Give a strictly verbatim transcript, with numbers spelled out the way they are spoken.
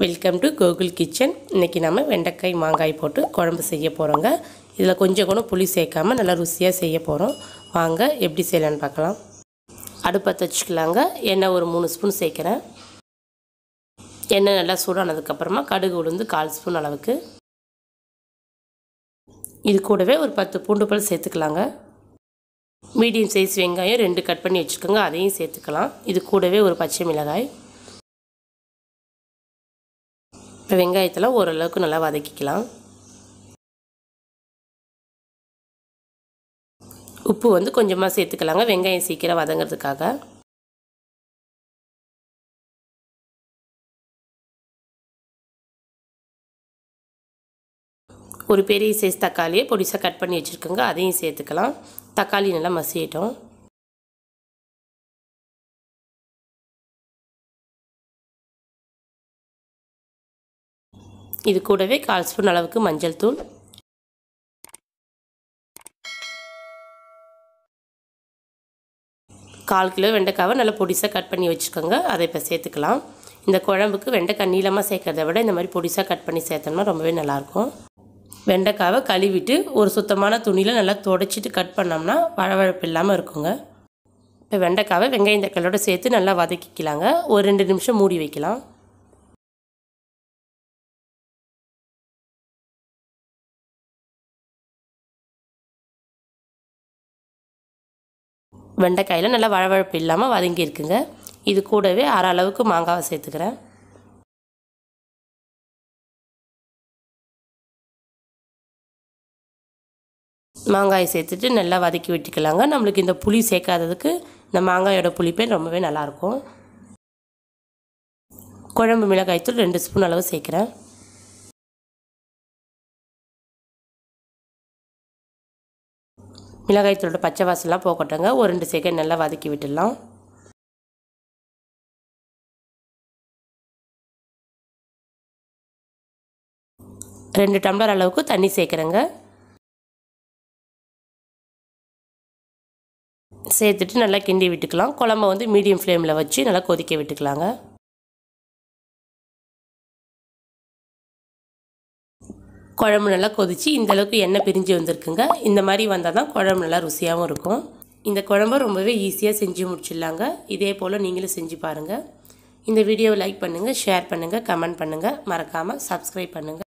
Welcome to Gokul kitchen. இன்றைக்கி நம்ம வெண்டைக்காய் மாங்காய் போட்டு குழம்பு செய்ய போகிறோங்க. இதில் கொஞ்சம் கூட புளி சேர்க்காமல் நல்லா ருசியாக செய்ய போகிறோம். வாங்க எப்படி செய்யலான்னு பார்க்கலாம். அடுப்பை வச்சுக்கலாங்க. எண்ணெய் ஒரு மூணு ஸ்பூன் சேர்க்குறேன். எண்ணெய் நல்லா சூடானதுக்கப்புறமா கடுகு உளுந்து கால் ஸ்பூன் அளவுக்கு, இது கூடவே ஒரு பத்து பூண்டு பல் சேர்த்துக்கலாங்க. மீடியம் சைஸ் வெங்காயம் ரெண்டு கட் பண்ணி வச்சுக்கோங்க, அதையும் சேர்த்துக்கலாம். இது கூடவே ஒரு பச்சை மிளகாய். இப்போ வெங்காயத்தில் ஓரளவுக்கு நல்லா வதக்கிக்கலாம். உப்பு வந்து கொஞ்சமாக சேர்த்துக்கலாங்க, வெங்காயம் சீக்கிரம் வதங்கிறதுக்காக. ஒரு பெரிய சைஸ் தக்காளியை பொடிசாக கட் பண்ணி வச்சுருக்கோங்க, அதையும் சேர்த்துக்கலாம். தக்காளி நல்லா மசியட்டும். இது கூடவே கால் ஸ்பூன் அளவுக்கு மஞ்சள் தூள், கால் கிலோ வெண்டைக்காவை நல்லா பொடிசாக கட் பண்ணி வச்சுக்கோங்க, அதை இப்போ சேர்த்துக்கலாம். இந்த குழம்புக்கு வெண்டைக்காய் நீளமாக சேர்க்கறத விட இந்த மாதிரி பொடிசாக கட் பண்ணி சேர்த்தோம்னா ரொம்பவே நல்லாயிருக்கும். வெண்டைக்காவை கழுவிட்டு ஒரு சுத்தமான துணியில் நல்லா துடைச்சிட்டு கட் பண்ணோம்னா வழவழப்பு இல்லாமல் இருக்குங்க. இப்போ வெண்டைக்காவை வெங்காயம் தக்காளியோட சேர்த்து நல்லா வதக்கிக்கலாங்க. ஒரு ரெண்டு நிமிஷம் மூடி வைக்கலாம். வெண்டைக்காயில் நல்லா வழவழப்பு இல்லாமல் வதங்கி இருக்குங்க. இது கூடவே அரை அளவுக்கு மாங்காவை சேர்த்துக்கிறேன். மாங்காயை சேர்த்துட்டு நல்லா வதக்கி விட்டுக்கலாங்க. நம்மளுக்கு இந்த புளி சேர்க்காததுக்கு இந்த மாங்காயோட புளிப்பே ரொம்பவே நல்லாயிருக்கும். குழம்பு மிளகாய்த்தூள் ரெண்டு ஸ்பூன் அளவு சேர்க்குறேன். மிளகாய்த்தூளோட பச்சை வாசலாம் போக்கட்டுங்க. ஒரு ரெண்டு செகண்ட் நல்லா வதக்கி விட்டுடலாம். ரெண்டு டம்ளர் அளவுக்கு தண்ணி சேர்க்குறேங்க. சேர்த்துட்டு நல்லா கிண்டி விட்டுக்கலாம். குழம்பை வந்து மீடியம் ஃப்ளேமில் வச்சு நல்லா கொதிக்க விட்டுக்கலாங்க. குழம்பு நல்லா கொதித்து இந்தளவுக்கு எண்ணெய் பிரிஞ்சு வந்திருக்குங்க. இந்த மாதிரி வந்தால் தான் குழம்பு நல்லா ருசியாகவும் இருக்கும். இந்த குழம்பை ரொம்பவே ஈஸியாக செஞ்சு முடிச்சிடலாங்க. இதே போல் நீங்களும் செஞ்சு பாருங்கள். இந்த வீடியோவை லைக் பண்ணுங்கள், ஷேர் பண்ணுங்கள், கமெண்ட் பண்ணுங்கள், மறக்காமல் சப்ஸ்கிரைப் பண்ணுங்கள்.